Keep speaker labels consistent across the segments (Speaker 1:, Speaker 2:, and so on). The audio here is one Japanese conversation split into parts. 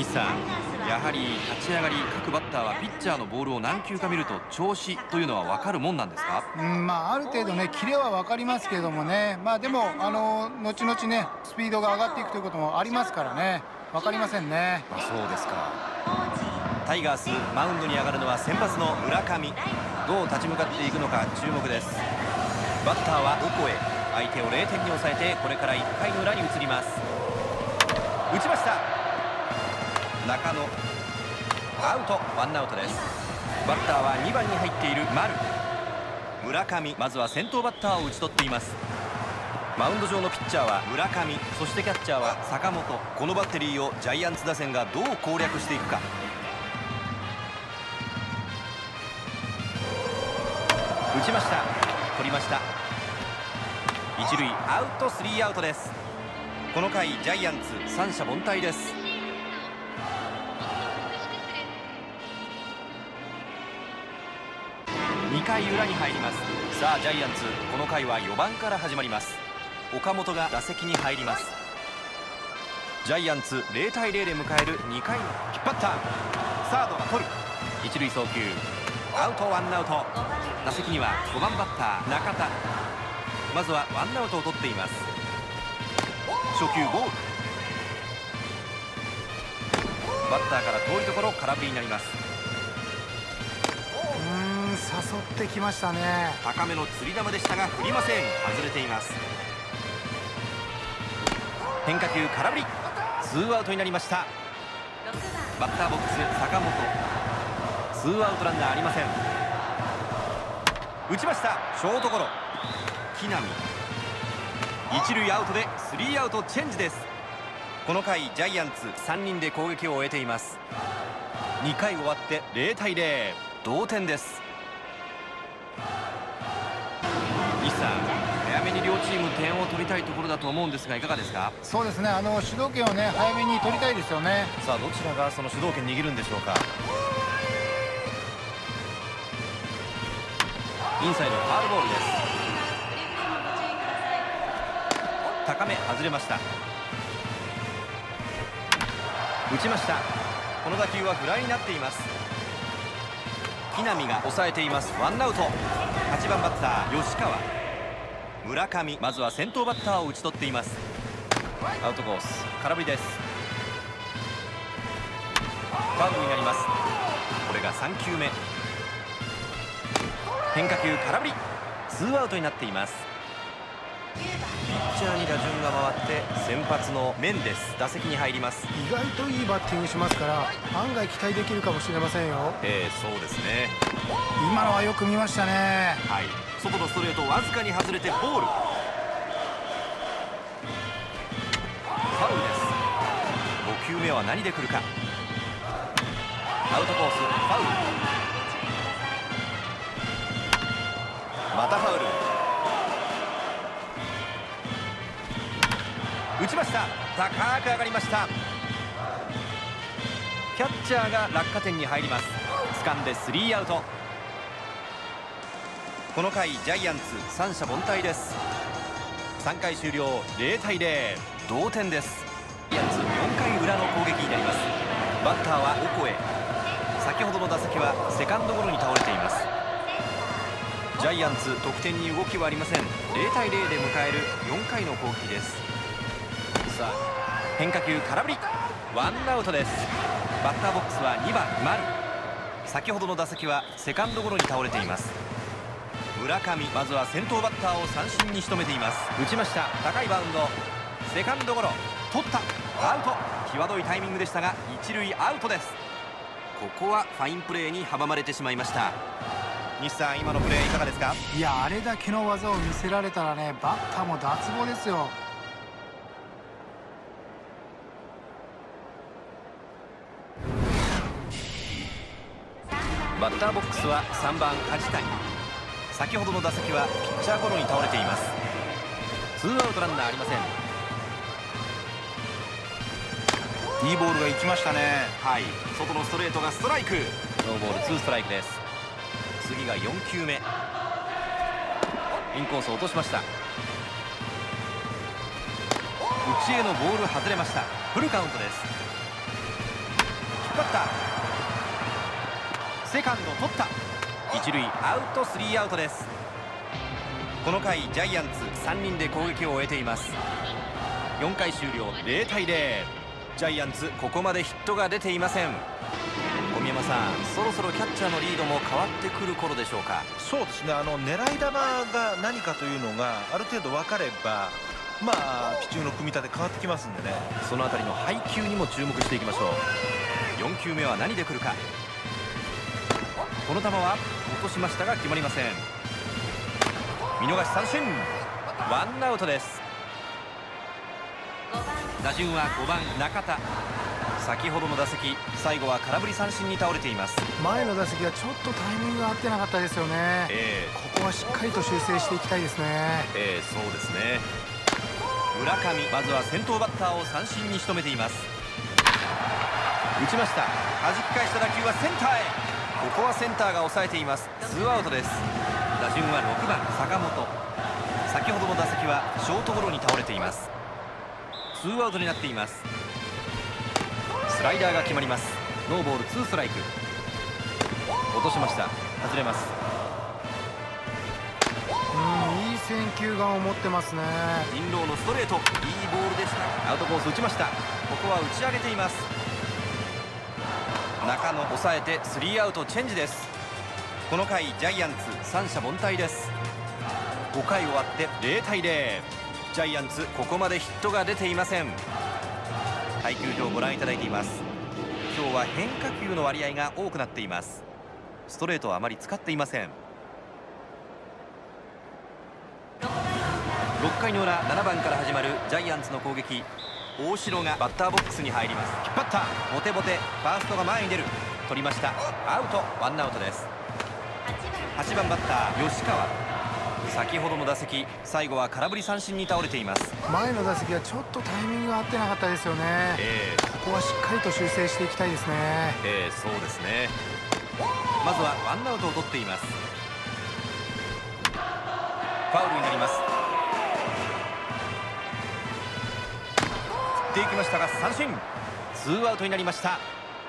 Speaker 1: 西さん、やはり立ち上がり各バッターはピッチャーのボールを何球か見ると調子というのは分かるもんなんですか？
Speaker 2: ある程度ねキレは分かりますけれどもね、でも後々ねスピードが上がっていくということもありますからね、分かりませんね。
Speaker 1: そうですか。タイガースマウンドに上がるのは先発の村上。どう立ち向かっていくのか注目です。バッターはオコエ。相手を0点に抑えてこれから1回の裏に移ります。打ちました。中野アウト、ワンアウトです。バッターは2番に入っている丸。村上、まずは先頭バッターを打ち取っています。マウンド上のピッチャーは村上、そしてキャッチャーは坂本。このバッテリーをジャイアンツ打線がどう攻略していくか。打ちました。取りました。一塁アウト、スリーアウトです。この回ジャイアンツ三者凡退です。2回裏に入ります。さあジャイアンツ、この回は4番から始まります。岡本が打席に入ります。ジャイアンツ0対0で迎える2回の引っ張った。サードが取る。一塁送球アウト、ワンアウト。打席には5番バッター中田。まずはワンアウトを取っています。初球ボール。バッターから遠いところ空振りになります。
Speaker 2: 誘ってきましたね。
Speaker 1: 高めの釣り球でしたが振りません。外れています。変化球空振り。ツーアウトになりました。バッターボックス坂本。ツーアウトランナーありません。打ちました。ショートゴロ。木浪。一塁アウトでスリーアウトチェンジです。この回ジャイアンツ3人で攻撃を終えています。2回終わって0対0、同点です。西さん、早めに両チーム点を取りたいところだと思うんですがいかがですか？
Speaker 2: そうですね、主導権をね早めに取りたいですよね。
Speaker 1: さあどちらがその主導権握るんでしょうか？インサイドファウルボールです。高め外れました。打ちました。この打球はフライになっています。木浪が抑えています。ワンアウト。8番バッター吉川。村上、まずは先頭バッターを打ち取っています。アウトコース空振りです。ファウルになります。これが3球目。変化球空振り。ツーアウトになっています。ピッチャーに打順が回って先発のメンデス打席に入ります。
Speaker 2: 意外といいバッティングしますから案外期待できるかもしれませんよ。
Speaker 1: そうですね。
Speaker 2: 今のはよく見ましたね。
Speaker 1: はい、外のストレートわずかに外れてボール。ファウルです。5球目は何で来るか。アウトコースファウル。またファウル。打ちました。高く上がりました。キャッチャーが落下点に入ります。掴んでスリーアウト。この回ジャイアンツ三者凡退です。3回終了0対0、同点です。ジャイアンツ4回裏の攻撃になります。バッターはオコエ。先ほどの打席はセカンドゴロに倒れています。ジャイアンツ得点に動きはありません。0対0で迎える4回の攻撃です。さあ変化球空振り。ワンアウトです。バッターボックスは2番丸。先ほどの打席はセカンドゴロに倒れています。村上、まずは先頭バッターを三振に仕留めています。打ちました。高いバウンド。セカンドゴロ取った。アウト。際どいタイミングでしたが一塁アウトです。ここはファインプレーに阻まれてしまいました。西さん、今のプレーいかがですか？
Speaker 2: いや、あれだけの技を見せられたらねバッターも脱帽ですよ。
Speaker 1: バッターボックスは3番梶谷。先ほどの打席はピッチャーゴロに倒れています。ツーアウトランナーありません。いいボールが行きましたね。はい、外のストレートがストライク。ノーボールツーストライクです。次が4球目。インコース落としました。内へのボール外れました。フルカウントです。 張った。セカンド取った。一塁アウト、スリーアウトです。この回ジャイアンツ3人で攻撃を終えています。4回終了、0対0。ジャイアンツここまでヒットが出ていません。小宮山さん、そろそろキャッチャーのリードも変わってくる頃でしょうか。
Speaker 3: そうですね、狙い球が何かというのがある程度分かれば、ピッチングの組み立て変わってきますんでね。
Speaker 1: そのあたりの配球にも注目していきましょう。4球目は何で来るか。この球は落としましたが決まりません。見逃し三振、ワンアウトです。打順は5番中田。先ほどの打席、最後は空振り三振に倒れています。
Speaker 2: 前の打席はちょっとタイミングが合ってなかったですよね。ここはしっかりと修正していきたいですね。
Speaker 1: そうですね。村上、まずは先頭バッターを三振に仕留めています。打ちました。弾き返した打球はセンターへ。ここはセンターが抑えています。ツーアウトです。打順は6番坂本。先ほどの打席はショートゴロに倒れています。ツーアウトになっています。スライダーが決まります。ノーボールツーストライク。落としました。外れます。
Speaker 2: いい選球眼を持ってますね。
Speaker 1: インローのストレート、いいボールでした。アウトコース打ちました。ここは打ち上げています。中野抑えてスリーアウトチェンジです。この回ジャイアンツ三者凡退です。5回終わって0対0。ジャイアンツここまでヒットが出ていません。配球表をご覧いただいています。今日は変化球の割合が多くなっています。ストレートはあまり使っていません。6回の裏、7番から始まるジャイアンツの攻撃。大城がバッターボックスに入ります。引っ張った。ボテボテ、ファーストが前に出る。取りました。アウト、ワンアウトです。8番バッター吉川。先ほどの打席、最後は空振り三振に倒れています。
Speaker 2: 前の打席はちょっとタイミングが合ってなかったですよね。ここはしっかりと修正していきたいですね。
Speaker 1: そうですね。まずはワンアウトを取っています。ファウルになります。振っていきましたが三振。ツーアウトになりました。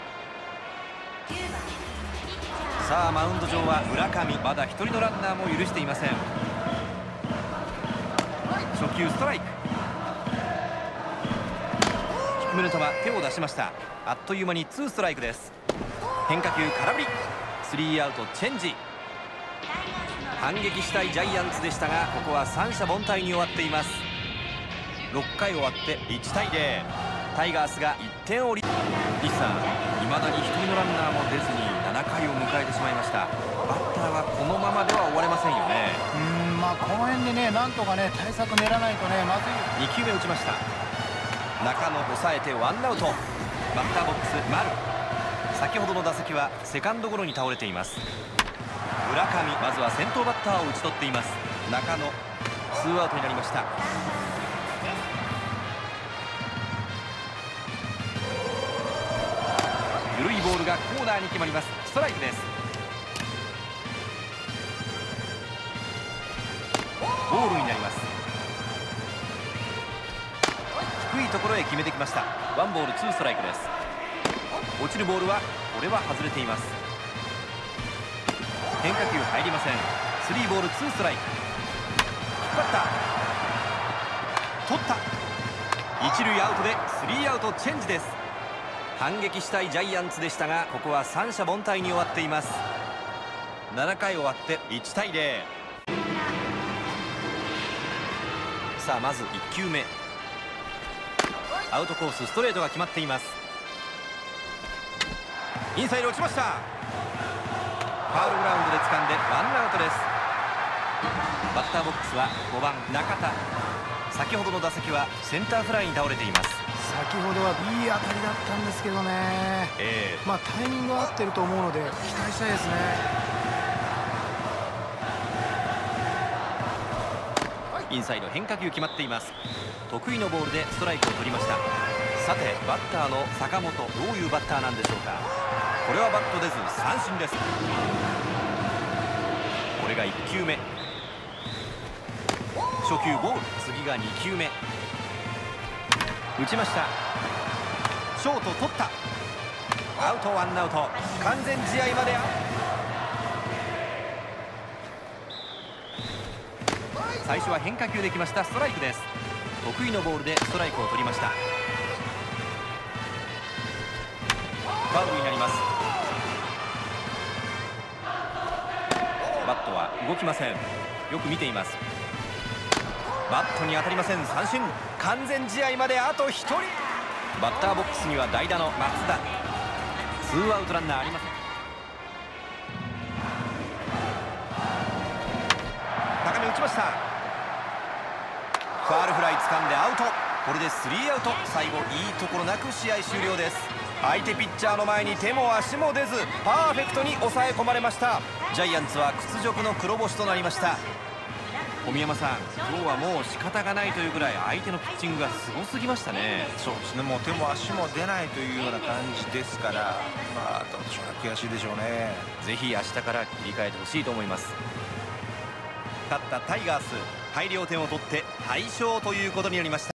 Speaker 1: さあマウンド上は村上。まだ1人のランナーも許していません。初球ストライク。低めの球、手を出しました。あっという間にツーストライクです。変化球空振り。スリーアウトチェンジ。反撃したいジャイアンツでしたが、ここは三者凡退に終わっています。6回終わって1対0。タイガースが1点をリード。西さん、未だに1人のランナーも出ずに7回を迎えてしまいました。バッターはこのままでは終われませんよね。
Speaker 2: この辺でね、なんとかね対策練らないとねまずい。
Speaker 1: 2球目打ちました。中野抑えてワンアウト。バッターボックス丸。先ほどの打席はセカンドゴロに倒れています。村上、まずは先頭バッターを打ち取っています。中野、ツーアウトになりました。緩いボールがコーナーに決まります。ストライクです。ボールになります。低いところへ決めてきました。ワンボールツーストライクです。落ちるボールはこれは外れています。変化球入りません。スリーボールツーストライク。引っ張った。取った。一塁アウトでスリーアウトチェンジです。反撃したいジャイアンツでしたが、ここは三者凡退に終わっています。7回終わって1対0。さあまず1球目、アウトコースストレートが決まっています。インサイド落ちました。ファウルグラウンドで掴んでワンアウトです。バッターボックスは5番中田。先ほどの打席はセンターフライに倒れています。
Speaker 2: 先ほどはいい当たりだったんですけどね、タイミングが合ってると思うので期待したいですね。
Speaker 1: インサイド変化球決まっています。得意のボールでストライクを取りました。さてバッターの坂本、どういうバッターなんでしょうか。これはバット出ず三振です。これが1球目。初球ボール。次が2球目。打ちました。ショート取った。 アウト、ワンアウト。完全試合まで最初は変化球できました。ストライクです。得意のボールでストライクを取りました。ファウルになります。バットは動きません。よく見ています。バットに当たりません。三振。完全試合まであと1人。バッターボックスには代打の松田。2アウトランナーありません。高め打ちました。ファールフライ掴んでアウト。これで3アウト。最後いいところなく試合終了です。相手ピッチャーの前に手も足も出ずパーフェクトに抑え込まれました。ジャイアンツは屈辱の黒星となりました。小宮山さん、今日はもう仕方がないというぐらい相手のピッチングがすごすぎましたね。
Speaker 3: そうですね、もう手も足も出ないというような感じですから、どうでしょうね、悔しいでしょうね。
Speaker 1: ぜひ明日から切り替えてほしいと思います。勝ったタイガース、大量点を取って大勝ということになりました。